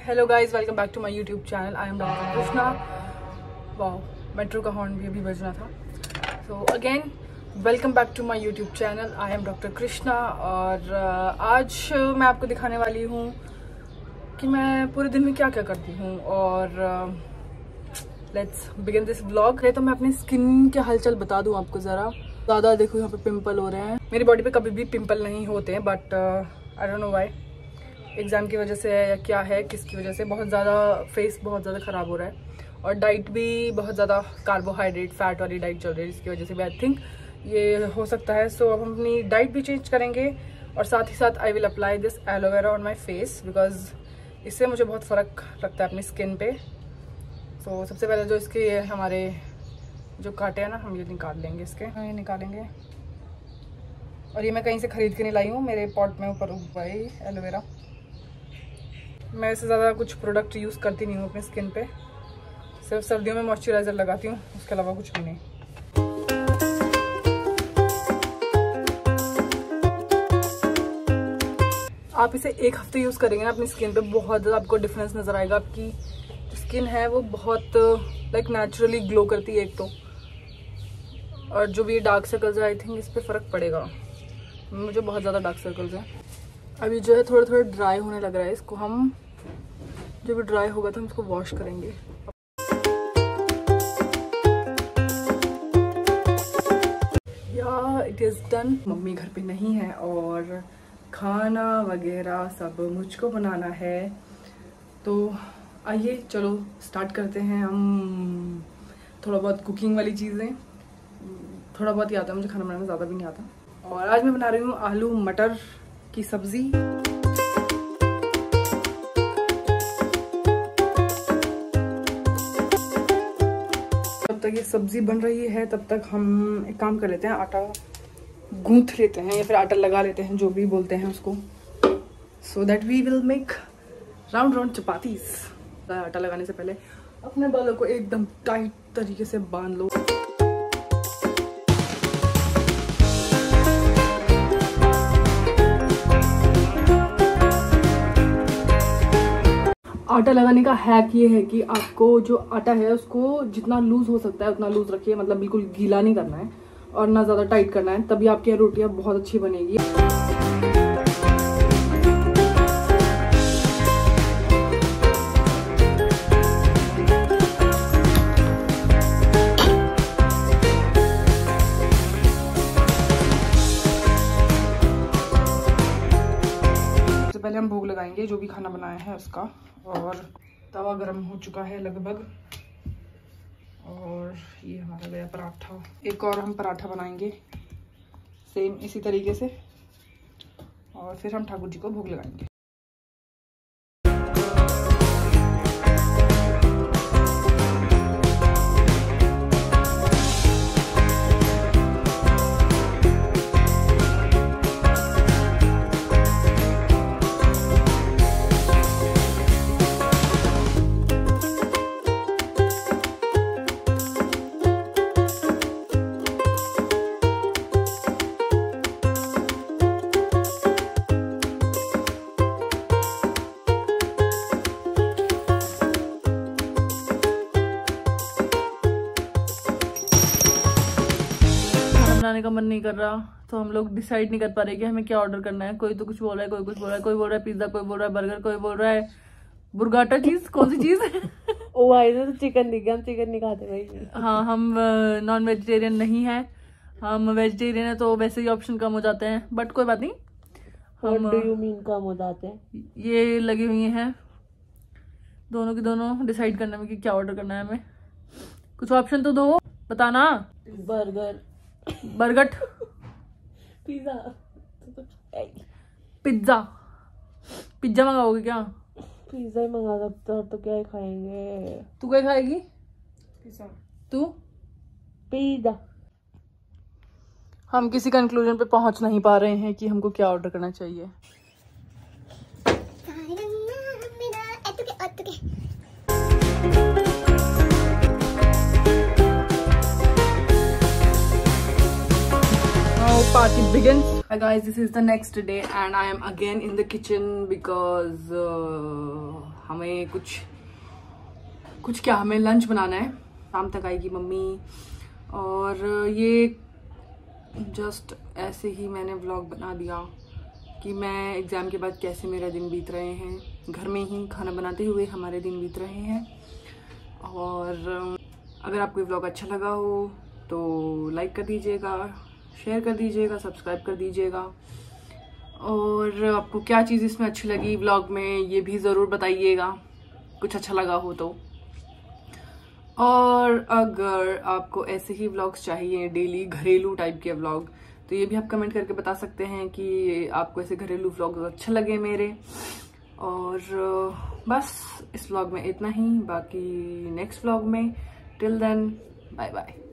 Hello guys, welcome back to my YouTube channel. I am doctor Krishna. Wow, metro का horn भी अभी बजना था। So again welcome back to my YouTube channel. I am doctor Krishna. और आज मैं आपको दिखाने वाली हूँ कि मैं पूरे दिन में क्या क्या करती हूँ। और लेट्स बिगिन दिस व्लॉग। तो मैं अपनी स्किन के हलचल बता दूँ आपको ज़रा। ज़्यादा देखो यहाँ पे पिंपल हो रहे हैं। मेरी बॉडी पे कभी भी पिंपल नहीं होते हैं, but I don't know why, exam की वजह से है या क्या है, किसकी वजह से बहुत ज़्यादा फेस बहुत ज़्यादा ख़राब हो रहा है। और डाइट भी बहुत ज़्यादा कार्बोहाइड्रेट फैट वाली डाइट चल रही है, जिसकी वजह से भी आई थिंक ये हो सकता है। सो अब हम अपनी डाइट भी चेंज करेंगे और साथ ही साथ I will apply this aloe vera on my face, because इससे मुझे बहुत फ़र्क लगता है अपनी स्किन पे। सो सबसे पहले जो इसके हमारे जो कांटे हैं ना, हम ये निकाल लेंगे, इसके ये निकालेंगे। और ये मैं कहीं से ख़रीद के नहीं लाई हूँ, मेरे पॉट में ऊपर हुआ है एलोवेरा। मैं इससे ज़्यादा कुछ प्रोडक्ट यूज़ करती नहीं हूँ अपनी स्किन पे, सिर्फ सर्दियों में मॉइस्चराइज़र लगाती हूँ, उसके अलावा कुछ भी नहीं। आप इसे एक हफ्ते यूज़ करेंगे ना अपनी स्किन पे, बहुत ज़्यादा आपको डिफरेंस नज़र आएगा। आपकी स्किन है वो बहुत लाइक नेचुरली ग्लो करती है एक तो। और जो भी डार्क सर्कल्स है, आई थिंक इस पर फ़र्क पड़ेगा। मुझे बहुत ज़्यादा डार्क सर्कल्स हैं। अभी जो है थोड़ा थोड़ा ड्राई होने लग रहा है। इसको हम जब भी ड्राई होगा तो हम इसको वॉश करेंगे। या इट इज़ डन। मम्मी घर पे नहीं है और खाना वगैरह सब मुझको बनाना है। तो आइए चलो स्टार्ट करते हैं। हम थोड़ा बहुत कुकिंग वाली चीज़ें, थोड़ा बहुत ही आता है मुझे खाना बनाना, ज़्यादा भी नहीं आता। और आज मैं बना रही हूँ आलू मटर की सब्ज़ी। जब तक ये सब्ज़ी बन रही है तब तक हम एक काम कर लेते हैं, आटा गूंथ लेते हैं या फिर आटा लगा लेते हैं, जो भी बोलते हैं उसको, so that we will make round round chapatis. आटा लगाने से पहले अपने बालों को एकदम टाइट तरीके से बांध लो। आटा लगाने का हैक ये है कि आपको जो आटा है उसको जितना लूज हो सकता है उतना लूज रखिए, मतलब बिल्कुल गीला नहीं करना है और ना ज़्यादा टाइट करना है, तभी आपकी रोटियां बहुत अच्छी बनेगी। सबसे पहले हम भोग लगाएंगे जो भी खाना बनाया है उसका। और तवा गरम हो चुका है लगभग। और ये हमारा गया पराठा। एक और हम पराठा बनाएंगे सेम इसी तरीके से, और फिर हम ठाकुर जी को भोग लगाएंगे। बनाने का मन नहीं कर रहा, तो हम लोग डिसाइड नहीं कर पा रहे कि हमें क्या ऑर्डर करना है। कोई तो कुछ बोल रहा है, कोई कुछ बोल रहा है, कोई बोल रहा है पिज्जा, कोई बोल रहा है बर्गर, कोई बोल रहा है बुर्गाटा चीज। कौन सी चीज है? ओ भाई तो चिकन दिख गया, हम चिकन नहीं खाते भाई। हाँ, हम नॉन वेजिटेरियन नहीं है, हम वेजिटेरियन है, तो वैसे ही ऑप्शन कम हो जाते हैं, बट कोई बात नहीं। हम डू यू मीन कम हो जाते हैं? ये लगी हुई हैं दोनों की दोनों डिसाइड करने में कि क्या ऑर्डर करना है हमें। कुछ ऑप्शन तो दो, बताना। Burger, burger, pizza, pizza. Pizza मंगाओगे क्या? पिज्जा ही मंगा सकते हो तो क्या ही खाएंगे। तू क्या खाएगी? पिज्जा। तू? पिज्जा। हम किसी कंक्लूजन पे पहुंच नहीं पा रहे हैं कि हमको क्या ऑर्डर करना चाहिए। Party begins. Guys, this is the next day and I am again in the kitchen because हमें हमें लंच बनाना है। शाम तक आएगी मम्मी। और ये जस्ट ऐसे ही मैंने व्लॉग बना दिया कि मैं एग्ज़ाम के बाद कैसे मेरा दिन बीत रहे हैं, घर में ही खाना बनाते हुए हमारे दिन बीत रहे हैं। और अगर आपको ये व्लॉग अच्छा लगा हो तो लाइक कर दीजिएगा, शेयर कर दीजिएगा, सब्सक्राइब कर दीजिएगा। और आपको क्या चीज़ इसमें अच्छी लगी व्लॉग में ये भी ज़रूर बताइएगा, कुछ अच्छा लगा हो तो। और अगर आपको ऐसे ही व्लॉग्स चाहिए, डेली घरेलू टाइप के व्लॉग, तो ये भी आप कमेंट करके बता सकते हैं कि आपको ऐसे घरेलू व्लॉग अच्छे लगे मेरे। और बस इस व्लॉग में इतना ही, बाकी नेक्स्ट व्लॉग में। Till then bye bye.